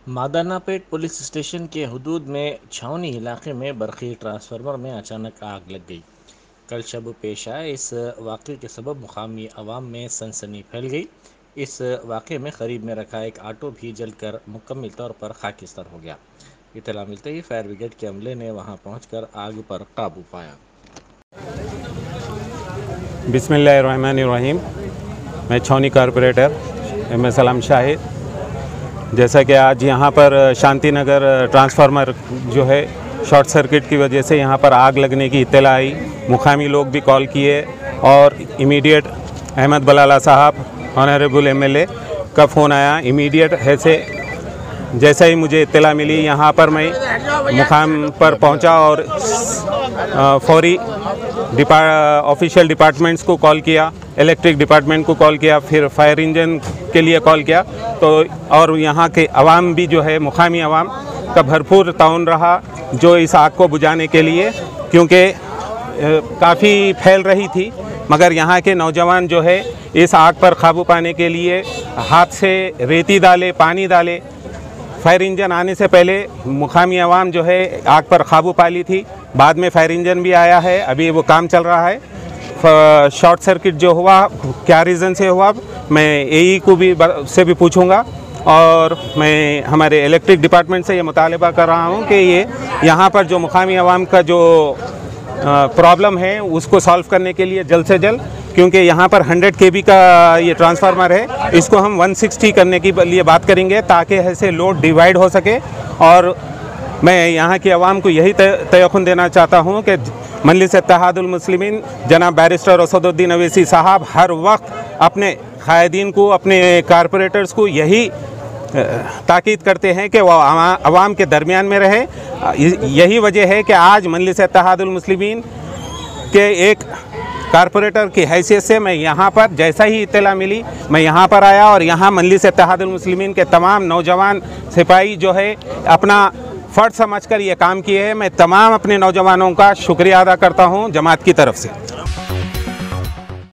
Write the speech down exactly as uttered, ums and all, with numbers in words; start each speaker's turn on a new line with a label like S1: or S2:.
S1: मादानापेट police station के हदूद में छावनी इलाके में बरक़ी ट्रांसफार्मर में अचानक आग लग गई। कल शब पेश आए इस वाक़े के सबब मुकामी अवाम में सनसनी फैल गई। इस वाक़े में करीब में रखा एक ऑटो भी जलकर मुकम्मल तौर पर खाकिस्तान हो गया। इत्तला मिलते ही फायर ब्रिगेड के अमले ने वहां पहुंचकर आग पर काबू पाया।
S2: बिस्मिल्लाहिर्रहमानिर्रहीम। मैं छावनी कारपोरेटर एम एस सलाम शाहिद। जैसा कि आज यहाँ पर शांति नगर ट्रांसफार्मर जो है शॉर्ट सर्किट की वजह से यहाँ पर आग लगने की इत्तला आई। मुकामी लोग भी कॉल किए और इमीडिएट अहमद बलाला साहब ऑनरेबल एमएलए का फ़ोन आया। इमीडिएट ऐसे जैसा ही मुझे इत्तला मिली यहाँ पर मैं मुकाम पर पहुँचा और फौरी डिपार्ट ऑफिशियल डिपार्टमेंट्स को कॉल किया, इलेक्ट्रिक डिपार्टमेंट को कॉल किया, फिर फायर इंजन के लिए कॉल किया। तो और यहाँ के अवाम भी जो है मुकामी अवाम का भरपूर ताउन रहा जो इस आग को बुझाने के लिए, क्योंकि काफ़ी फैल रही थी। मगर यहाँ के नौजवान जो है इस आग पर काबू पाने के लिए हाथ से रेती डाले, पानी डाले। फायर इंजन आने से पहले मुकामी अवाम जो है आग पर काबू पा ली थी। बाद में फायर इंजन भी आया है, अभी वो काम चल रहा है। शॉर्ट सर्किट जो हुआ क्या रीज़न से हुआ मैं एई को भी से भी पूछूंगा और मैं हमारे इलेक्ट्रिक डिपार्टमेंट से ये मुतालबा कर रहा हूँ कि ये यहाँ पर जो मुकामी अवाम का जो प्रॉब्लम है उसको सॉल्व करने के लिए जल्द से जल्द, क्योंकि यहाँ पर हंड्रेड के बी का ये ट्रांसफार्मर है, इसको हम वन सिक्सटी करने की लिए बात करेंगे ताकि ऐसे लोड डिवाइड हो सके। और मैं यहाँ की आवाम को यही तयक़ुन देना चाहता हूँ कि मजलिस इत्तेहादुल मुस्लिमीन जनाब बैरिस्टर असदुद्दीन अवैसी साहब हर वक्त अपने कायदीन को, अपने कारपोरेटर्स को यही ताकीद करते हैं कि वह आवाम के दरमियान में रहे। यही वजह है कि आज मजलिस इत्तेहादुल मुस्लिमीन के एक कारपोरेटर की हैसियत से मैं यहाँ पर जैसा ही इत्तला मिली मैं यहाँ पर आया और यहाँ मजलिस इत्तेहादुल मुस्लिमीन के तमाम नौजवान सिपाही जो है अपना फ़र्ज समझकर ये काम किए हैं। मैं तमाम अपने नौजवानों का शुक्रिया अदा करता हूँ जमात की तरफ से।